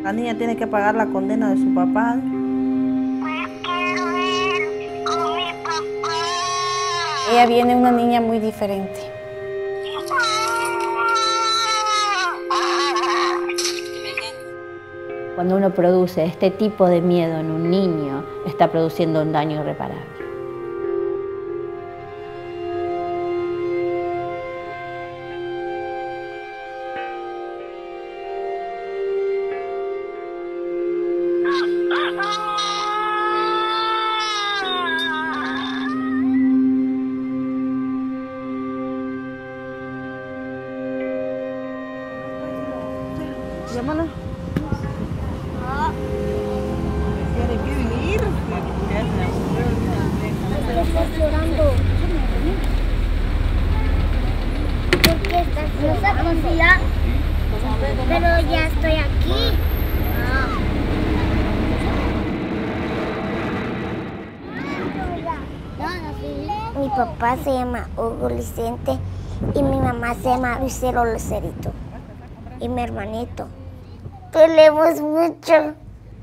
La niña tiene que pagar la condena de su papá. Ella viene una niña muy diferente. Cuando uno produce este tipo de miedo en un niño, está produciendo un daño irreparable. Llámala. Estás llorando. ¿Por qué estás llorando? Pero ya estoy aquí. Mi papá se llama Hugo Licente y mi mamá se llama Lucero Lucerito. Y mi hermanito. Peleamos mucho.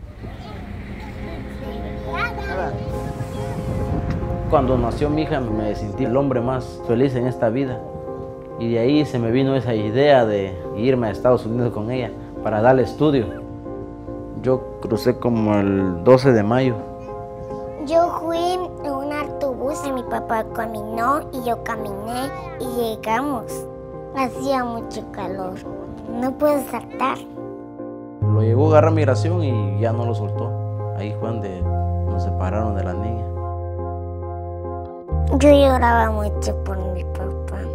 Cuando nació mi hija me sentí el hombre más feliz en esta vida. Y de ahí se me vino esa idea de irme a Estados Unidos con ella para darle estudio. Yo crucé como el 12 de mayo. Yo fui en un autobús y mi papá caminó y yo caminé y llegamos. Hacía mucho calor. No puedo saltar. Lo llegó a agarrar migración y ya no lo soltó. Ahí fue donde nos separaron de la niña. Yo lloraba mucho por mi papá.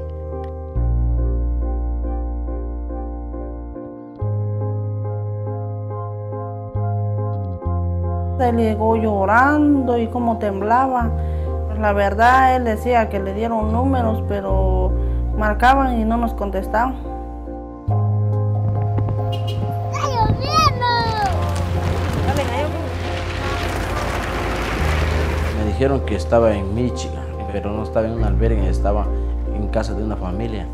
Él llegó llorando y como temblaba. La verdad, él decía que le dieron números, pero marcaban y no nos contestaban. Me dijeron que estaba en Michigan, pero no estaba en un albergue, estaba en casa de una familia.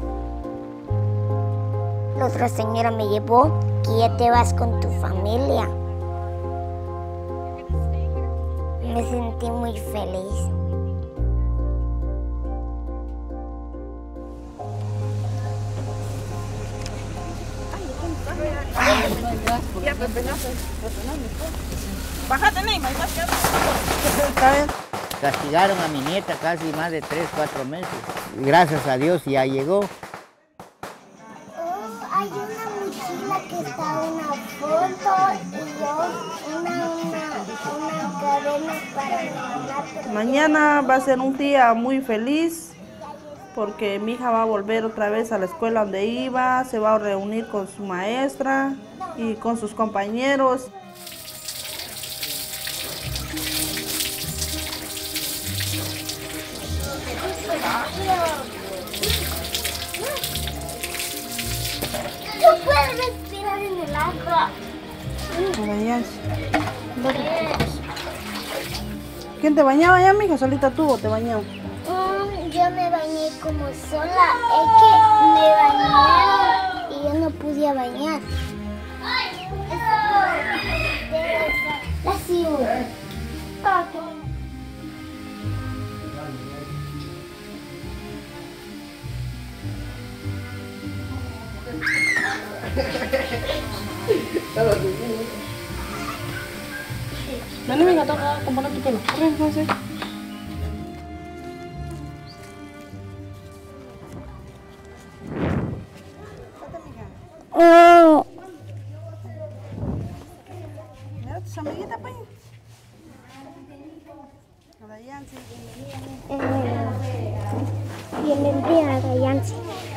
La otra señora me llevó, que ya te vas con tu familia. Me sentí muy feliz. Bájate, Neymar. Castigaron a mi nieta casi más de 3, 4 meses. Gracias a Dios ya llegó. Hay una mochila que está una foto y una cadena para mi mamá. Mañana va a ser un día muy feliz porque mi hija va a volver otra vez a la escuela donde iba, se va a reunir con su maestra y con sus compañeros. No puedes respirar en el agua. Adayanci. ¿Quién te bañaba ya, mija? ¿Solita tú o te bañaba? Yo me bañé como sola. Es que me bañaron y yo no podía bañar. La ciudad. Dale, mija, toca componer tu pelo. Corre, entonces. Mira tus amiguitas, pues. Adayanci. Bienvenida, Adayanci.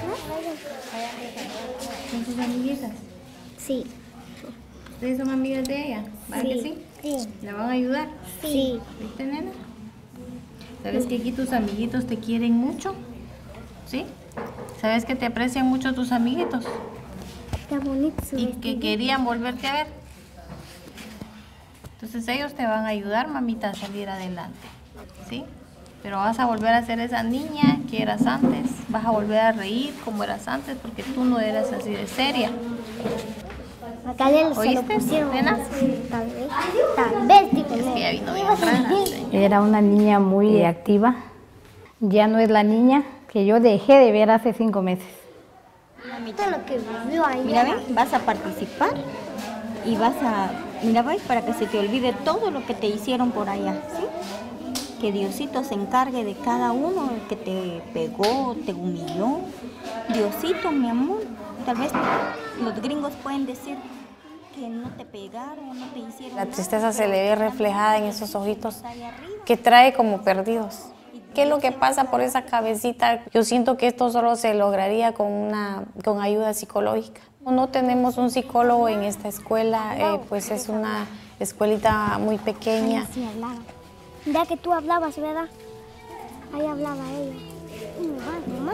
¿Son sus amiguitas? Sí. ¿Ustedes son amigas de ella? ¿Verdad que sí? Sí. ¿La van a ayudar? Sí. ¿Viste, nena? ¿Sabes que aquí tus amiguitos te quieren mucho? ¿Sí? ¿Sabes que te aprecian mucho tus amiguitos? Está bonito su Y vestido. que querían volverte a ver. Entonces ellos te van a ayudar, mamita, a salir adelante. ¿Sí? Pero vas a volver a ser esa niña que eras antes. Vas a volver a reír como eras antes porque tú no eras así de seria. Tal vez se lo ¿Oíste, pusieron. nena? Tal vez, digo, Es que ya vino bien ibas a rara. decir. Era una niña muy activa. Ya no es la niña que yo dejé de ver hace 5 meses. Todo lo que vivió ahí. Mira, ven, vas a participar y vas a, mira, ves, para que se te olvide todo lo que te hicieron por allá, ¿sí? Que Diosito se encargue de cada uno, el que te pegó, te humilló. Diosito, mi amor, tal vez los gringos pueden decir que no te pegaron, no te hicieron. La tristeza se le ve reflejada en esos ojitos que trae como perdidos. ¿Qué es lo que pasa por esa cabecita? Yo siento que esto solo se lograría con ayuda psicológica. No tenemos un psicólogo en esta escuela, pues es una escuelita muy pequeña. Sí, hablaba. Mira que tú hablabas, ¿verdad? Ahí hablaba ella. Mamá.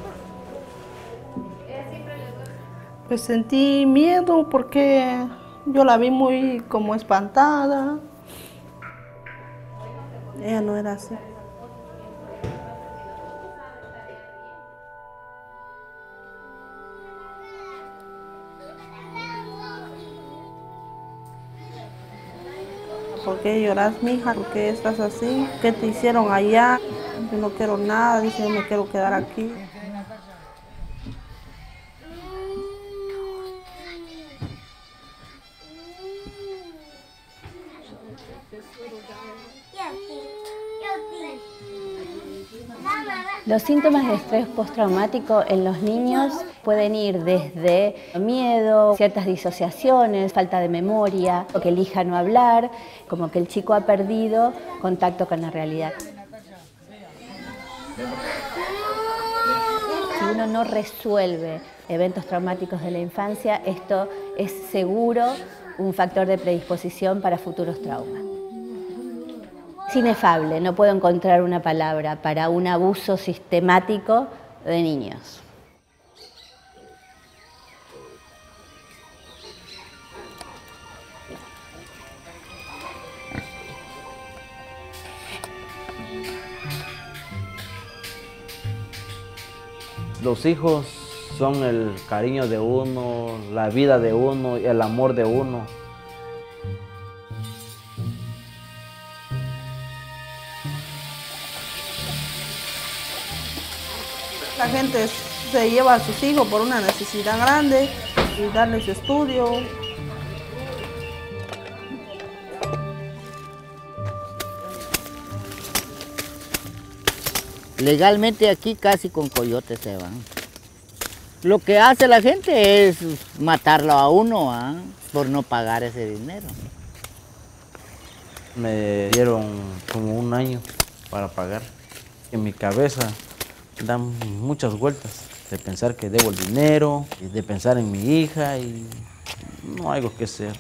Pues sentí miedo porque yo la vi muy como espantada. Ella no era así. ¿Por qué lloras, mija? ¿Por qué estás así? ¿Qué te hicieron allá? Yo no quiero nada, dice, yo me quiero quedar aquí. Los síntomas de estrés postraumático en los niños pueden ir desde miedo, ciertas disociaciones, falta de memoria, o que elija no hablar, como que el chico ha perdido contacto con la realidad. Si uno no resuelve eventos traumáticos de la infancia, esto es seguro un factor de predisposición para futuros traumas. Es inefable, no puedo encontrar una palabra para un abuso sistemático de niños. Los hijos son el cariño de uno, la vida de uno, el amor de uno. La gente se lleva a sus hijos por una necesidad grande y darles estudio. Legalmente aquí casi con coyotes se van. Lo que hace la gente es matarlo a uno, por no pagar ese dinero. Me dieron como 1 año para pagar. En mi cabeza dan muchas vueltas de pensar que debo el dinero, y de pensar en mi hija y no hay algo que hacer.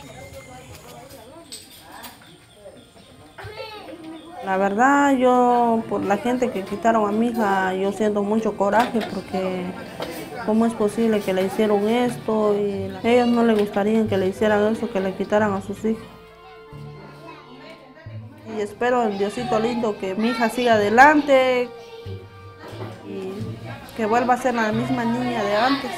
La verdad, yo por la gente que quitaron a mi hija, yo siento mucho coraje porque cómo es posible que le hicieron esto y a ellos no les gustaría que le hicieran eso, que le quitaran a sus hijos. Y espero en Diosito lindo que mi hija siga adelante y que vuelva a ser la misma niña de antes.